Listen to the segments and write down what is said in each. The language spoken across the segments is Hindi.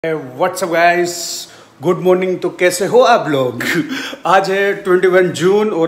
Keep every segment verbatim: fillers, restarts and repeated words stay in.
WhatsApp guys, good morning. तो कैसे हो आप लोग? आज है इक्कीस जून और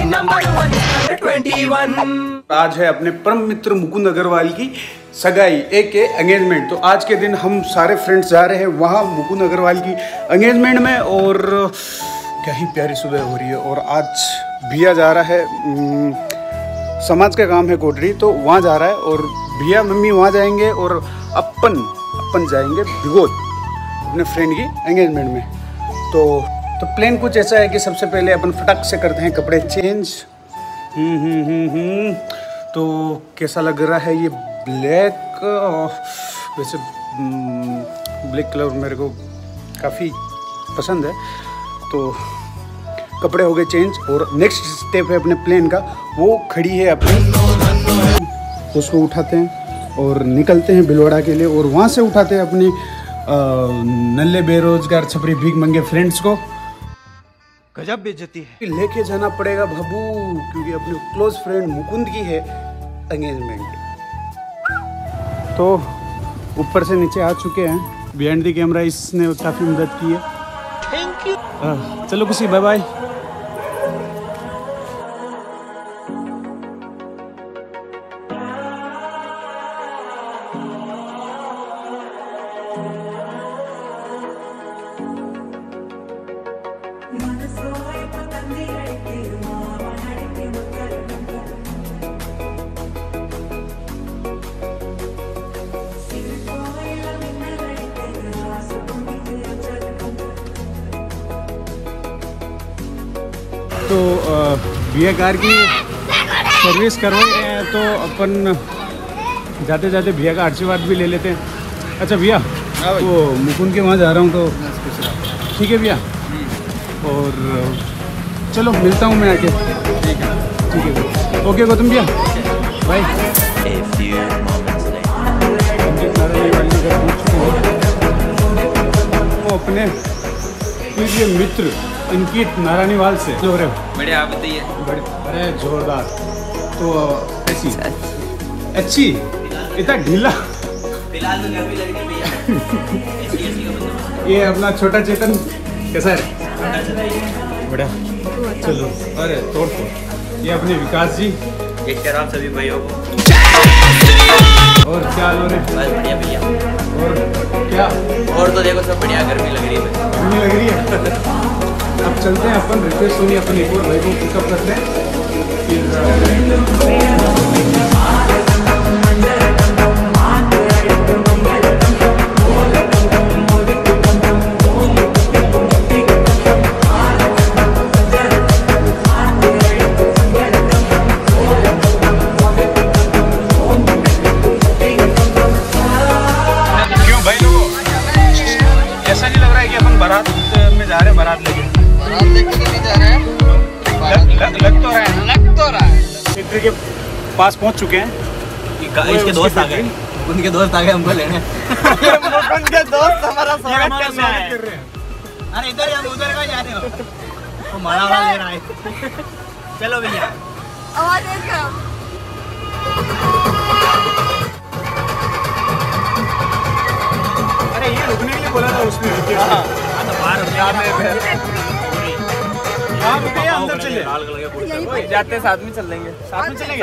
आज है अपने परम मित्र मुकुंद अग्रवाल की सगाई एक के एंगेजमेंट। तो आज के दिन हम सारे फ्रेंड्स जा रहे हैं वहाँ मुकुंद अग्रवाल की एंगेजमेंट में। और क्या ही प्यारी सुबह हो रही है। और आज भैया जा रहा है, समाज का काम है कोटरी, तो वहाँ जा रहा है। और भैया मम्मी वहाँ जाएंगे और अपन अपन जाएंगे भिगोत अपने फ्रेंड की एंगेजमेंट में। तो तो प्लान कुछ ऐसा है कि सबसे पहले अपन फटाक से करते हैं कपड़े चेंज। हम्म हम्म हम्म हम्म तो कैसा लग रहा है ये ब्लैक? वैसे ब्लैक कलर मेरे को काफ़ी पसंद है। तो कपड़े हो गए चेंज और नेक्स्ट स्टेप है अपने प्लेन का, वो खड़ी है अपनी, उसको उठाते हैं और निकलते हैं भिलवाड़ा के लिए। और वहाँ से उठाते हैं अपने नल्ले बेरोजगार छपरी भीख मंगे फ्रेंड्स को। गजब बेइज्जती है। लेके जाना पड़ेगा बाबू, क्योंकि अपने क्लोज फ्रेंड मुकुंद की है एंगेजमेंट। तो ऊपर से नीचे आ चुके हैं, बिहाइंड द कैमरा इसने काफ़ी मदद की है। Thank you. चलो खुशी, बाय बाय। तो भैया कार की सर्विस करवा रहे हैं, तो अपन जाते जाते भैया का आशीर्वाद भी ले लेते हैं। अच्छा भैया, वो मुकुंद के वहाँ जा रहा हूँ, तो ठीक है भैया। और चलो मिलता हूँ मैं आके। ठीक है ठीक है भैया। ओके गौतम भैया, बाय। वो अपने प्रिय मित्र इनकी नारायणीवाल से जो रहे बढ़िया, आप बताइए। अरे जोरदार। तो ऐसी अच्छी इतना ढीला फिलहाल तो गर्मी लग रही है भैया। ये अपना छोटा चेतन कैसा है? बढ़िया। चलो, अरे तोड़ तोड़। ये अपने विकास जी, एक शराब सभी भाइयों को। और क्या हाल हो रहे? बस बढ़िया भैया। और क्या? और तो देखो सब बढ़िया, गर्मी लग रही है। गर्मी लग रही है। अब चलते हैं अपन रितेश सोनी अपने एक और भाई को पिकअप करते हैं। क्यों भाई लोगों, ऐसा नहीं लग रहा है कि अपन बारात में जा रहे हैं? बारात लेके बारात लेके नहीं जा रहे हैं। लग, लग, लग तो रहा है ना? लग तो रहा है। फैक्ट्री के पास पहुंच चुके हैं। इसके दोस्त आ गए, उनके दोस्त आ गए हमको लेने। उनके दोस्त हमारा स्वागत करने आए। कर रहे हैं। अरे इधर हम उधर कहाँ जा रहे हो? वो मारा वाला ले रहा है। चलो भैया। आवाज देख। अरे ये रुकने के लिए बोला था उसने। हाँ तो बाहर हाँ रुके या अंदर चले? जाते साथ में चल लेंगे। साथ में चलेंगे।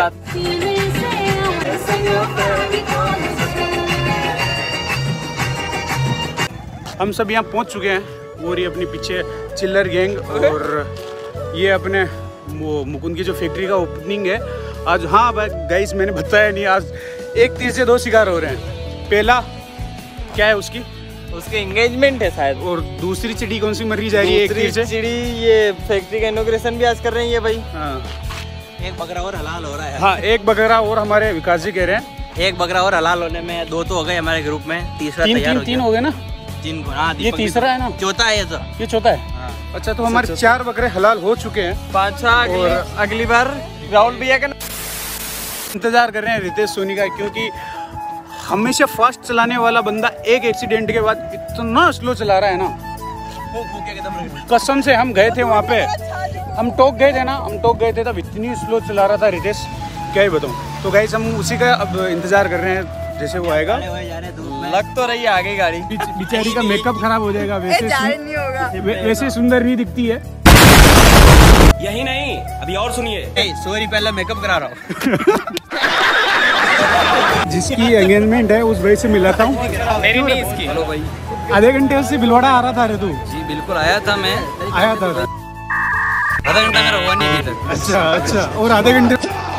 हम सब यहाँ पहुँच चुके हैं। और ये अपनी पीछे चिल्लर गैंग, और ये अपने वो मुकुंद की जो फैक्ट्री का ओपनिंग है आज। हाँ गाइस, मैंने बताया नहीं, आज एक तीर से दो शिकार हो रहे हैं। पहला क्या है उसकी? उसके एंगेजमेंट है शायद। और दूसरी चिड़ी कौन सी मरी जाएगी एक तीर से? चिड़ी ये फैक्ट्री का इनॉग्रेशन भी आज कर रहे हैं ये भाई। हाँ एक बकरा और हलाल हो रहा है। हाँ, एक बकरा और हमारे विकास जी कह रहे हैं। एक बकरा और हलाल होने में दो तो हो गए हमारे ग्रुप में, तीसरा तीन तैयार तीन हो तीन हो गए ना? तीन। हाँ, ये तीसरा है ना? चौथा है ये तो। ये चौथा है। हाँ। अच्छा, तो हमारे चार बकरे हलाल हो चुके हैं। पाँच अगली, और अगली बार राहुल भैया का इंतजार कर रहे हैं रितेश सोनी का, क्योंकि हमेशा फास्ट चलाने वाला बंदा एक एक्सीडेंट के बाद इतना स्लो चला रहा है ना। कसम से हम गए थे वहाँ पे, हम टोक गए थे ना, हम टोक गए थे तब इतनी स्लो चला रहा था रितेश, क्या ही बताऊँ। तो गाइस हम उसी का अब इंतज़ार कर रहे हैं, जैसे वो आएगा लग तो रही है आगे गाड़ी। बेचारी का मेकअप खराब हो जाएगा। वैसे नहीं होगा। वैसे सुंदर नहीं दिखती है। यही नहीं, अभी और सुनिए। सॉरी, पहले मेकअप करा रहा हूँ। जिसकी एंगेजमेंट है उस भाई से मिला था हूँ। मेरी नहीं इसकी। हेलो भाई, आधे घंटे उससे भिलवाड़ा आ रहा था रे तू? जी बिल्कुल आया था मैं। आया था आधा घंटा मेरा हुआ नहीं अभी तक। अच्छा अच्छा। और आधे घंटे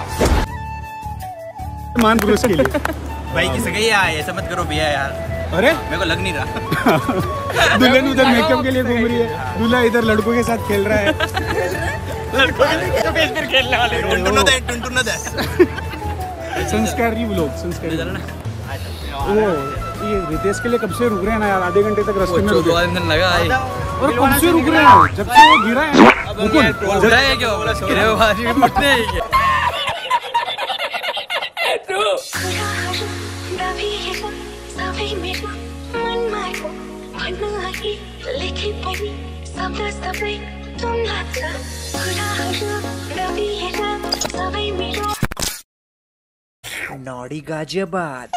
मान पुरुष के लिए भाई की सगाई है, ऐसा मत करो भैया यार। अरे मेरे को लग नहीं रहा। दुल्हन उधर मेकअप के लिए घूम रही है, दूल्हा इधर लड़कों के साथ खेल रहा है। लड़कों के बीच फिर खेलने वाले। टुनटुन दे, टुनटुन दे। संस्कारी लोग, संस्कारी। वो ये रितेश के लिए कब से रुक रहे हैं ना यार, आधे घंटे तक रास्ते में रुके। दिन लगा है और कब से रुक रहे हैं, जब से वो गिरा है। गिरा है क्यों? गिरे हुए आदमी मुड़ते हैं क्या? नौड़ी गाजियाबाद।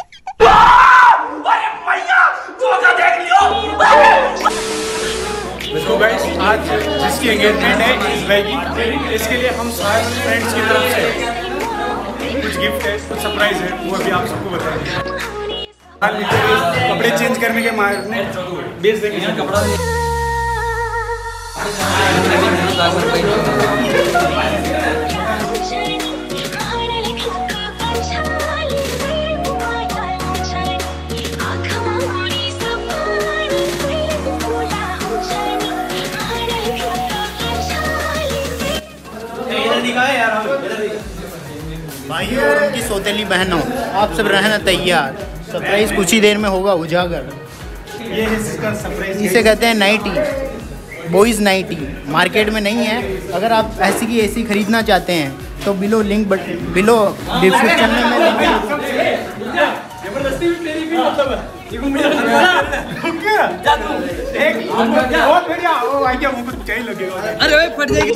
तो गाइस आज जिसकी एंगेजमेंट है इस भाई की, इसके लिए हम सारे फ्रेंड्स की तरफ से कुछ गिफ्ट है, कुछ सरप्राइज है, वो अभी आप सबको बताएंगे। कपड़े चेंज करने के मारने बेच देंगे कपड़ा। भाइयों और उनकी सौतेली बहनों, आप सब रहना तैयार। सरप्राइज कुछ ही देर में होगा उजागर। ये है इसका सरप्राइज। इसे कहते हैं नाइटी, बॉयज़ नाइटी। मार्केट में नहीं है। अगर आप ऐसी की ऐसी खरीदना चाहते हैं तो below link but below description में मैं लिंक। अरे भाई फट जाएगी।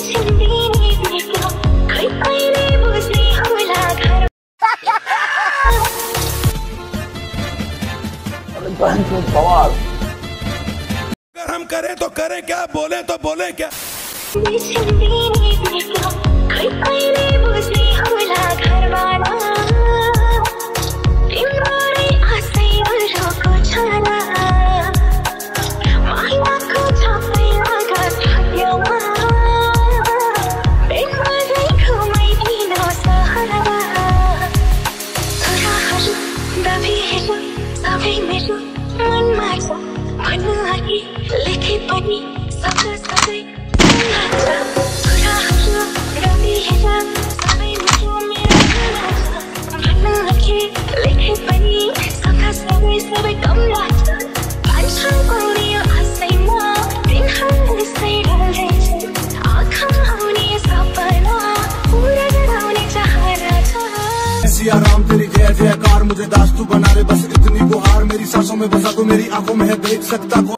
अगर हम करें तो करें क्या, बोले तो बोले क्या। राम तेरी जय जयकार, मुझे दास तू बना रे बस इतनी गुहार। मेरी सांसों में बसा तू, मेरी आंखों में है देख सकता।